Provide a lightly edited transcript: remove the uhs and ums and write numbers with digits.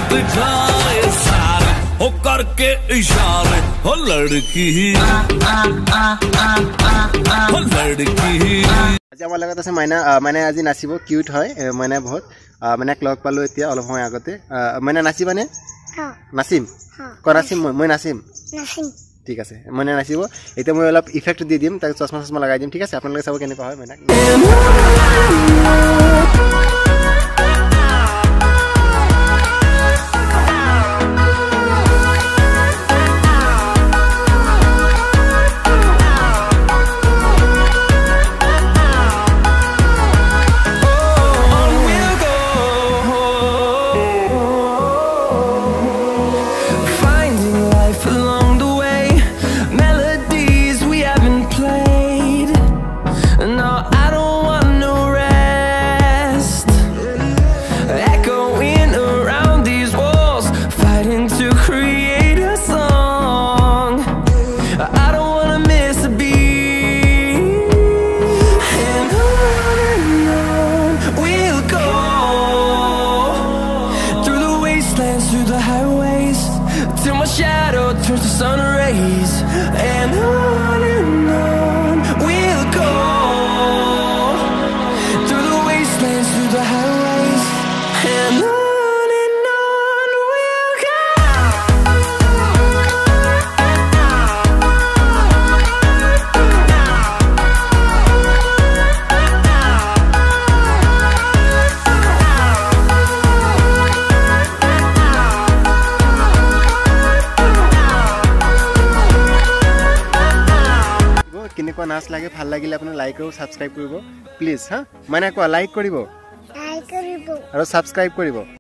लग जाए सारे हो करके इशारे हो लड़की আজি আমাৰ লগত আছে মাইনা মানে আজি নাচিব কিউট হয় মাইনা বহুত মানে ক্লক পালো এতিয়া অলপ সময় আগতে মাইনা নাচিবানে নাচিম কৰাচিম মই নাচিম ঠিক আছে মাইনা নাচিব এতিয়া মই অলপ ইফেক্ট দি দিম তাক চশমা চশমা লগাই দিম ঠিক আছে আপোনালোকে চাব কেনেকুৱা হয় মাইনা till my shadow turns to sun rays, and on we'll go through the wastelands, through the highways, and on we'll go. কেনেকুৱা নাচ লাগে ভাল লাগিলে আপুনি লাইক আৰু সাবস্ক্ৰাইব কৰিব প্লিজ হা মানে কোৱা লাইক কৰিব আৰু সাবস্ক্ৰাইব কৰিব